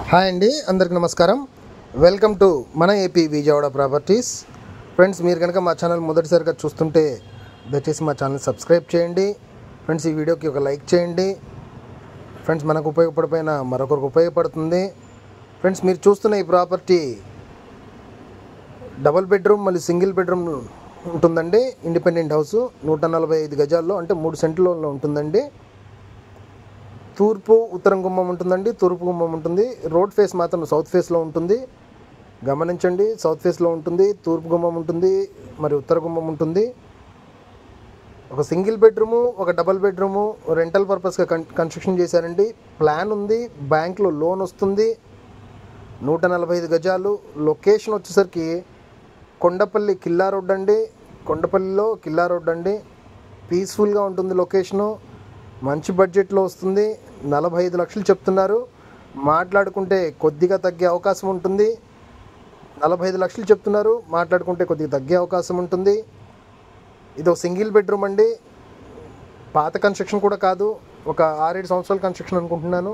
Hi అండి, అందరికి నమస్కారం. వెల్కమ్ టు మన ఏపీ విజయవాడ ప్రాపర్టీస్. ఫ్రెండ్స్, మీరు కనుక మా ఛానల్ మొదటిసారిగా చూస్తుంటే దయచేసి మా ఛానల్ సబ్స్క్రైబ్ చేయండి. ఫ్రెండ్స్, ఈ వీడియోకి ఒక లైక్ చేయండి. ఫ్రెండ్స్, మనకు ఉపయోగపడిపోయిన మరొకరికి ఉపయోగపడుతుంది. ఫ్రెండ్స్, మీరు చూస్తున్న ఈ ప్రాపర్టీ డబుల్ బెడ్రూమ్ మళ్ళీ సింగిల్ బెడ్రూమ్ ఉంటుందండి. ఇండిపెండెంట్ హౌస్ 145 గజాల్లో అంటే 3 సెంట్లో ఉంటుందండి. తూర్పు ఉత్తరం గుమ్మం ఉంటుందండి, తూర్పు గుమ్మం ఉంటుంది. రోడ్ ఫేస్ మాత్రం సౌత్ ఫేస్లో ఉంటుంది. గమనించండి, సౌత్ ఫేస్లో ఉంటుంది, తూర్పు గుమ్మం ఉంటుంది, మరి ఉత్తర గుమ్మం ఉంటుంది. ఒక సింగిల్ బెడ్రూము, ఒక డబల్ బెడ్రూము రెంటల్ పర్పస్గా కన్స్ట్రక్షన్ చేశారండి. ప్లాన్ ఉంది, బ్యాంక్లో లోన్ వస్తుంది. 145 గజాలు. లొకేషన్ వచ్చేసరికి కొండపల్లి కిల్లా రోడ్ అండి. కొండపల్లిలో కిల్లా రోడ్ అండి. పీస్ఫుల్గా ఉంటుంది లొకేషను. మంచి బడ్జెట్లో వస్తుంది. 45 లక్షలు చెప్తున్నారు. మాట్లాడుకుంటే కొద్దిగా తగ్గే అవకాశం ఉంటుంది. 45 లక్షలు చెప్తున్నారు, మాట్లాడుకుంటే కొద్దిగా తగ్గే అవకాశం ఉంటుంది. ఇది ఒక సింగిల్ బెడ్రూమ్ అండి. పాత కన్స్ట్రక్షన్ కూడా కాదు, ఒక 6-7 సంవత్సరాల కన్స్ట్రక్షన్ అనుకుంటున్నాను.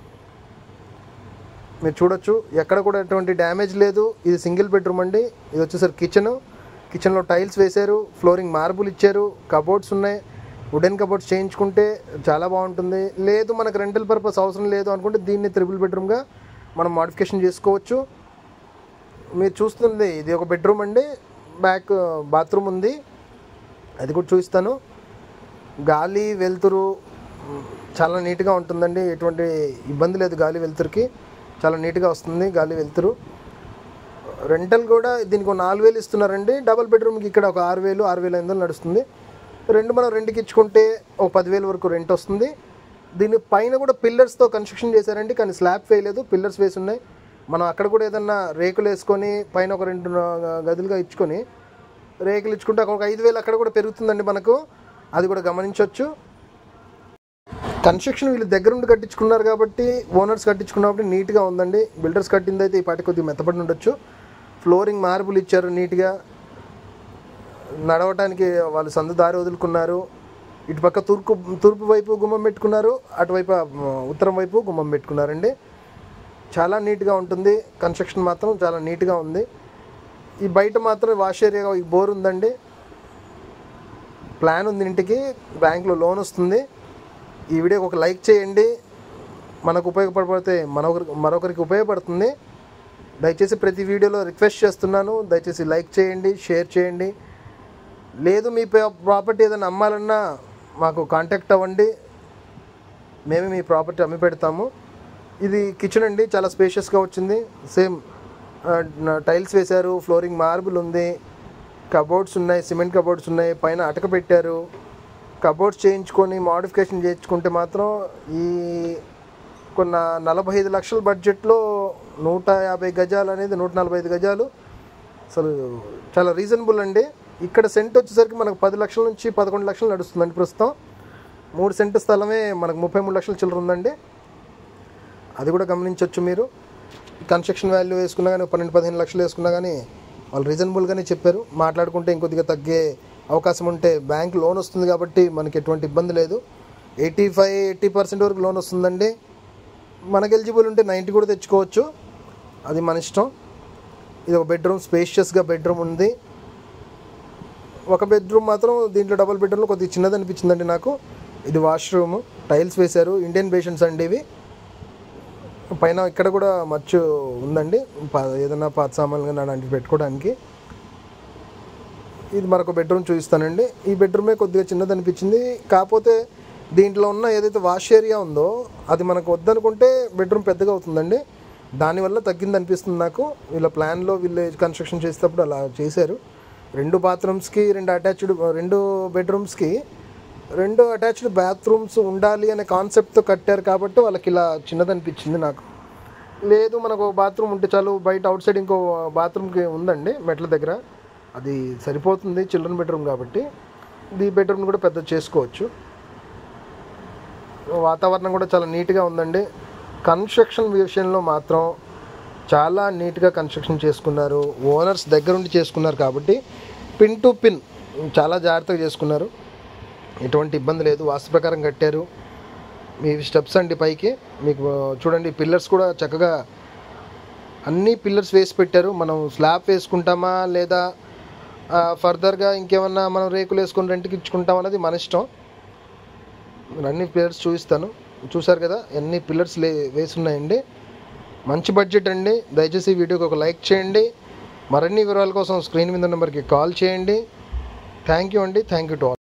మీరు చూడొచ్చు, ఎక్కడ కూడా ఎటువంటి డ్యామేజ్ లేదు. ఇది సింగిల్ బెడ్రూమ్ అండి. ఇది వచ్చేసరికి కిచెన్లో టైల్స్ వేశారు, ఫ్లోరింగ్ మార్బుల్ ఇచ్చారు, కబోర్డ్స్ ఉన్నాయి. వుడెన్ కబోర్డ్స్ చేయించుకుంటే చాలా బాగుంటుంది. లేదు మనకు రెంటల్ పర్పస్ అవసరం లేదు అనుకుంటే దీన్ని త్రిబుల్ బెడ్రూమ్గా మనం మోడిఫికేషన్ చేసుకోవచ్చు. మీరు చూస్తుంది ఇది ఒక బెడ్రూమ్ అండి. బ్యాక్ బాత్రూమ్ ఉంది, అది కూడా చూపిస్తాను. గాలి వెలుతురు చాలా నీట్గా ఉంటుందండి. ఎటువంటి ఇబ్బంది లేదు, గాలి వెలుతురుకి చాలా నీట్గా వస్తుంది గాలి వెలుతురు. రెంటల్ కూడా దీనికి 4,000 ఇస్తున్నారండి. డబల్ బెడ్రూమ్కి ఇక్కడ ఒక 6,000, 6,500 నడుస్తుంది. మనం రెండుకి ఇచ్చుకుంటే ఒక 10,000 వరకు రెంట్ వస్తుంది. దీని పైన కూడా పిల్లర్స్తో కన్స్ట్రక్షన్ చేశారండి, కానీ స్లాబ్ వేయలేదు, పిల్లర్స్ వేసి ఉన్నాయి. మనం అక్కడ కూడా ఏదన్నా రేకులు వేసుకొని పైన ఒక 2 గదులుగా ఇచ్చుకొని రేకులు ఇచ్చుకుంటే ఒక 5,000 అక్కడ కూడా పెరుగుతుందండి మనకు. అది కూడా గమనించవచ్చు. కన్స్ట్రక్షన్ వీళ్ళు దగ్గరుండి కట్టించుకున్నారు కాబట్టి, ఓనర్స్ కట్టించుకున్నారు కాబట్టి నీట్గా ఉందండి. బిల్డర్స్ కట్టింది అయితే ఈ పాటి కొద్దిగా మెత్తపడి ఉండొచ్చు. ఫ్లోరింగ్ మార్బుల్ ఇచ్చారు నీట్గా. నడవటానికి వాళ్ళు సందు దారి వదులుకున్నారు. ఇటుపక్క తూర్పు వైపు గుమ్మం పెట్టుకున్నారు, అటువైపు ఉత్తరం వైపు గుమ్మం పెట్టుకున్నారండి. చాలా నీట్గా ఉంటుంది. కన్స్ట్రక్షన్ మాత్రం చాలా నీట్గా ఉంది. ఈ బయట మాత్రం వాష్ ఏరియా ఈ బోర్ ఉందండి. ప్లాన్ ఉంది ఇంటికి, బ్యాంక్లో లోన్ వస్తుంది. ఈ వీడియోకి ఒక లైక్ చేయండి. మనకు ఉపయోగపడితే మరొకరికి ఉపయోగపడుతుంది. దయచేసి ప్రతి వీడియోలో రిక్వెస్ట్ చేస్తున్నాను, దయచేసి లైక్ చేయండి, షేర్ చేయండి. లేదు మీ ప్రాపర్టీ ఏదైనా అమ్మాలన్నా మాకు కాంటాక్ట్ అవ్వండి, మేమే మీ ప్రాపర్టీ అమ్మి పెడతాము. ఇది కిచెన్ అండి, చాలా స్పేషియస్గా వచ్చింది. సేమ్ టైల్స్ వేశారు, ఫ్లోరింగ్ మార్బుల్ ఉంది, కబోర్డ్స్ ఉన్నాయి, సిమెంట్ కబోర్డ్స్ ఉన్నాయి, పైన అటక పెట్టారు. కబోర్డ్స్ చేయించుకొని మోడిఫికేషన్ చేయించుకుంటే మాత్రం ఈ 45 లక్షల బడ్జెట్లో 150 గజాలు అనేది 145 గజాలు అసలు చాలా రీజనబుల్ అండి. ఇక్కడ సెంట్ వచ్చేసరికి మనకు 10 లక్షల నుంచి 11 లక్షలు నడుస్తుందండి ప్రస్తుతం. 3 సెంట్ స్థలమే మనకు 33 లక్షల చిల్లర ఉందండి. అది కూడా గమనించవచ్చు మీరు. కన్స్ట్రక్షన్ వాల్యూ వేసుకున్నా కానీ 12-15 లక్షలు వేసుకున్నా కానీ వాళ్ళు రీజనబుల్గానే చెప్పారు. మాట్లాడుకుంటే ఇంకొద్దిగా తగ్గే అవకాశం ఉంటే బ్యాంక్ లోన్ వస్తుంది కాబట్టి మనకి ఎటువంటి ఇబ్బంది లేదు. 85-80% వరకు లోన్ వస్తుందండి. మనకు ఎలిజిబుల్ ఉంటే 90 కూడా తెచ్చుకోవచ్చు, అది మన ఇష్టం. ఇది ఒక బెడ్రూమ్, స్పేషియస్గా బెడ్రూమ్ ఉంది. ఒక బెడ్రూమ్ మాత్రం దీంట్లో డబుల్ బెడ్రూమ్లో కొద్దిగా చిన్నది అనిపించిందండి నాకు. ఇది వాష్రూమ్, టైల్స్ వేశారు, ఇండియన్ బేషన్స్ అండి ఇవి. పైన ఇక్కడ కూడా మచ్చు ఉందండి, ఏదైనా పాత సామాన్లు కానీ అలాంటివి పెట్టుకోవడానికి. ఇది మరొక బెడ్రూమ్ చూపిస్తానండి. ఈ బెడ్రూమే కొద్దిగా చిన్నది అనిపించింది. కాకపోతే దీంట్లో ఉన్న ఏదైతే వాష్ ఏరియా ఉందో అది మనకు వద్దనుకుంటే బెడ్రూమ్ పెద్దగా అవుతుందండి. దానివల్ల తగ్గింది అనిపిస్తుంది నాకు. వీళ్ళ ప్లాన్లో వీళ్ళు కన్స్ట్రక్షన్ చేసేటప్పుడు అలా చేశారు. 2 బాత్రూమ్స్కి 2 బెడ్రూమ్స్కి 2 అటాచ్డ్ బాత్రూమ్స్ ఉండాలి అనే కాన్సెప్ట్తో కట్టారు కాబట్టి వాళ్ళకి ఇలా చిన్నది అనిపించింది నాకు. లేదు మనకు బాత్రూమ్ ఉంటే చాలు, బయట అవుట్ సైడ్ ఇంకో బాత్రూమ్కి ఉందండి మెట్ల దగ్గర, అది సరిపోతుంది చిల్డ్రన్ బెడ్రూమ్ కాబట్టి. ఈ బెడ్రూమ్ కూడా పెద్ద చేసుకోవచ్చు. వాతావరణం కూడా చాలా నీట్గా ఉందండి. కన్స్ట్రక్షన్ విషయంలో మాత్రం చాలా నీట్గా కన్స్ట్రక్షన్ చేసుకున్నారు. ఓనర్స్ దగ్గరుండి చేసుకున్నారు కాబట్టి పిన్ టు పిన్ చాలా జాగ్రత్తగా చేసుకున్నారు. ఎటువంటి ఇబ్బంది లేదు, వాస్తు ప్రకారం కట్టారు. మీ స్టెప్స్ అండి పైకి మీకు చూడండి, పిల్లర్స్ కూడా చక్కగా అన్ని పిల్లర్స్ వేసి పెట్టారు. మనం స్లాబ్ వేసుకుంటామా లేదా ఫర్దర్గా ఇంకేమన్నా మనం రేకులు వేసుకొని రెంట్కి ఇచ్చుకుంటాం అనేది మన ఇష్టం. అన్ని పిల్లర్స్ చూపిస్తాను. చూసారు కదా ఎన్ని పిల్లర్స్ వేసి ఉన్నాయండి. మంచి బడ్జెట్ అండి. దయచేసి ఈ వీడియోకి ఒక లైక్ చేయండి. మరిన్ని వివరాల కోసం స్క్రీన్ మీద నెంబర్కి కాల్ చేయండి. థ్యాంక్ యూ అండి. Thank you to all.